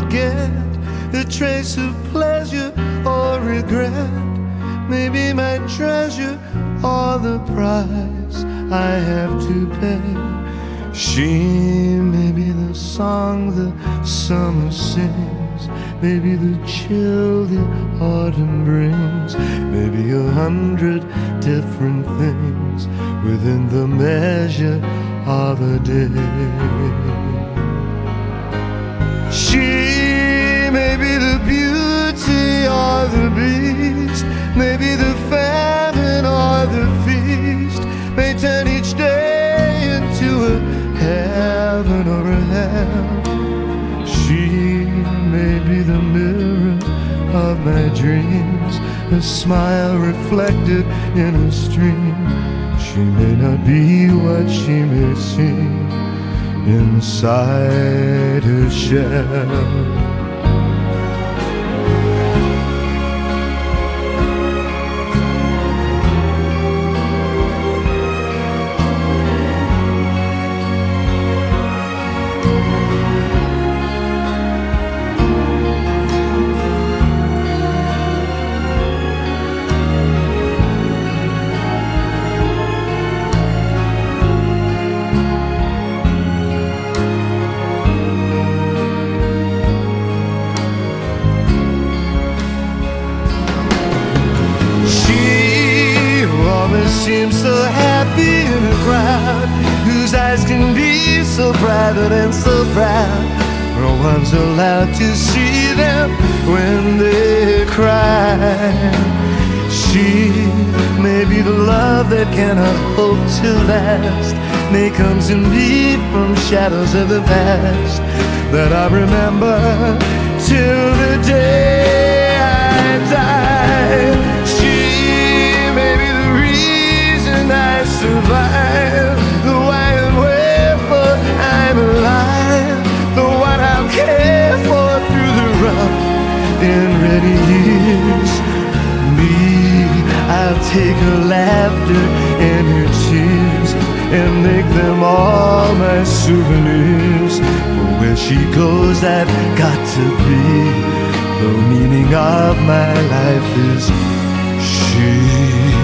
forget a trace of pleasure or regret. Maybe my treasure or the price I have to pay. She may be the song the summer sings, maybe the chill the autumn brings, maybe 100 different things within the measure of a day. She may be the beauty or the beast, maybe the famine or the feast, may turn each day into a heaven or a hell. She may be the mirror of my dreams, a smile reflected in a stream. She may not be what she may seem inside her shell. Seems so happy in a crowd whose eyes can be so private and so proud. No one's allowed to see them when they cry. She may be the love that cannot hope to last, may come to me from shadows of the past that I remember till the day I die. I survive, the why and wherefore I'm alive, the what I'll care for through the rough and ready years. Me, I'll take her laughter and her tears and make them all my souvenirs. For where she goes, I've got to be. The meaning of my life is she.